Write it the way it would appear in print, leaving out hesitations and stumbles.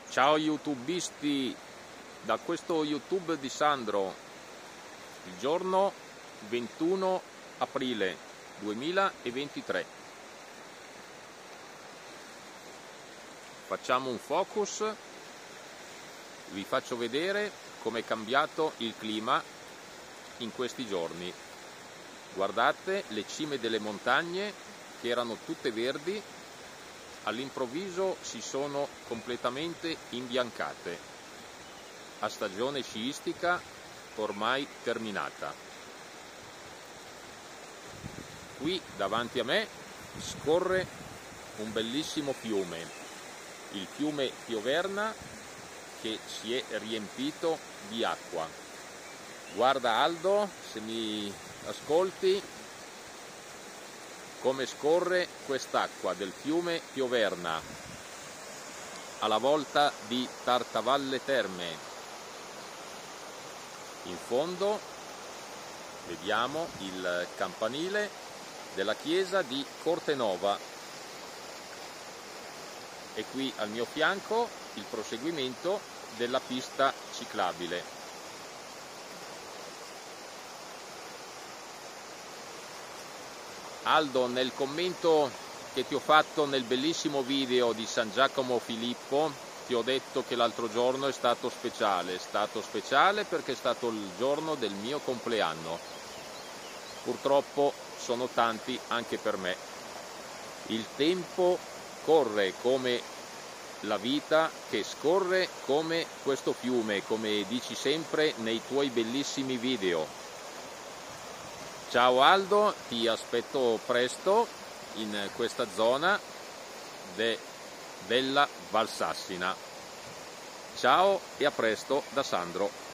Ciao youtubisti, da questo YouTube di Sandro, il giorno 21 aprile 2023. Facciamo un focus, vi faccio vedere come è cambiato il clima in questi giorni. Guardate le cime delle montagne che erano tutte verdi, all'improvviso si sono completamente imbiancate, a stagione sciistica ormai terminata. Qui davanti a me scorre un bellissimo fiume, il fiume Pioverna, che si è riempito di acqua. Guarda Aldo, se mi ascolti, come scorre quest'acqua del fiume Pioverna alla volta di Tartavalle Terme. In fondo vediamo il campanile della chiesa di Cortenova e qui al mio fianco il proseguimento della pista ciclabile. Aldo, nel commento che ti ho fatto nel bellissimo video di San Giacomo Filippo, ti ho detto che l'altro giorno è stato speciale perché è stato il giorno del mio compleanno. Purtroppo sono tanti anche per me. Il tempo corre come la vita, che scorre come questo fiume, come dici sempre nei tuoi bellissimi video. Ciao Aldo, ti aspetto presto in questa zona della Valsassina. Ciao e a presto da Sandro.